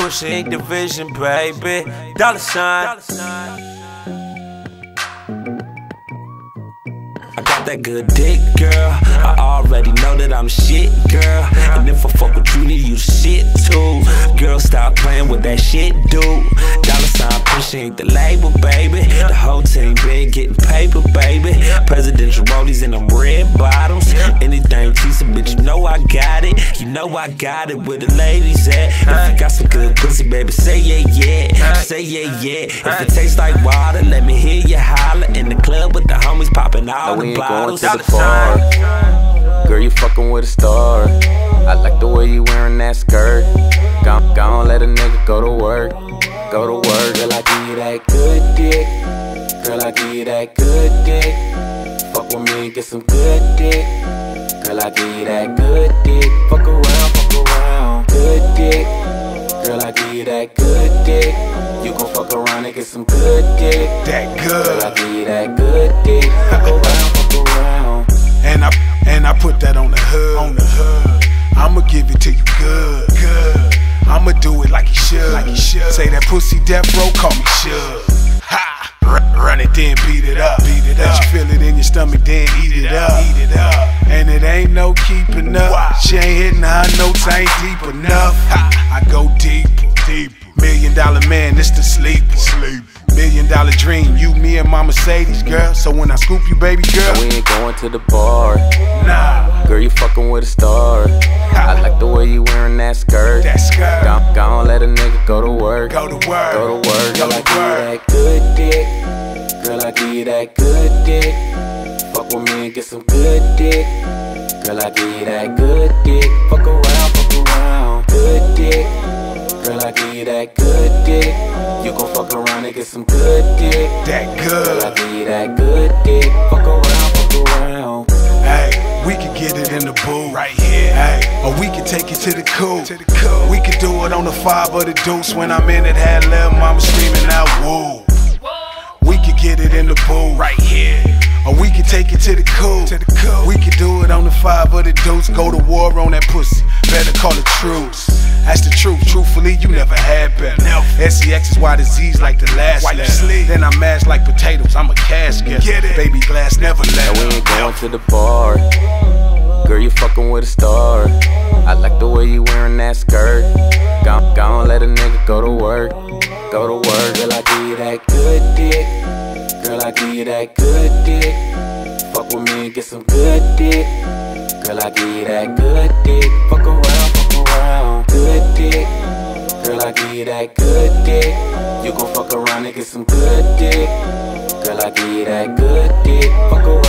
pushing Ink Division, baby. Dollar sign. I got that good dick, girl. I already know that I'm shit, girl. And if I fuck with you, then you shit too. Girl, stop playing with that shit, dude. Dollar sign pushing the label, baby. The whole team big, getting paper, baby. Presidential rollies in them red bottoms. Anything cheese, bitch, you know I got it. You know I got it where the ladies at. If you got some good pussy, baby, say yeah, yeah. Say yeah, yeah. If it tastes like water, let me hear you holler. In the club with the homies popping all the bottles. Going to the bar. Girl, you fucking with a star. I like the way you wearing that skirt. Gon' let a nigga go to work. Go to work. Girl, I give you that good dick. Girl, I give you that good dick. Fuck with me and get some good dick. Girl, I give you that good dick. Fuck around, good dick. Girl, I give you that good dick. You gon' fuck around and get some good dick. That good. Girl, I give you that good dick. Fuck around. And I put that on the hood. I'ma give it to you good. I'ma do it like you should. Say that pussy death row, call me Suge. Ha! Run it, then beat it up. Let you feel it in your stomach, then eat it up. And it ain't no keeping up. She ain't hitting high notes, I ain't deep enough. I go deeper. $1 million man, it's the sleeper. $1 million dream, you, me, and my Mercedes, girl. So when I scoop you, baby girl, no, we ain't going to the bar. Nah. Girl, you fucking with a star. I like the way you wearing that skirt. Gon' let a nigga go to work. Go to work. Girl, I give you that good dick. Girl, I give you that good dick. Fuck with me and get some good dick. Girl, I give you that good dick. Fuck around, good dick. Girl, I give you that good dick. You gon' fuck around and get some good dick. That good. Girl, I give you that good dick. Fuck around. Hey, we can get it in the booth right here. Hey, or we can take it to the cool. We can do it on the 5 or the deuce. When I'm in it, had lil' mama screaming out woo. We can get it in the booth right here. Or we can take it to the cool. We can do it on the 5 or the deuce. Go to war on that pussy. Better call it truce. That's the truth. Truthfully, you never had better. SEX is why disease like the last letter. Then I mash like potatoes. I'm a cash getter. Baby glass never let. No, we ain't going to the bar. Girl, you fucking with a star. I like the way you wearing that skirt. Gon' let a nigga go to work. Go to work. Girl, I give you that good dick. Girl, I give you that good dick. Fuck with me and get some good dick. Girl, I give you that good dick. Fuck around, good dick. Girl, I give you that good dick. You gon' fuck around and get some good dick. Girl, I give you that good dick. Fuck around.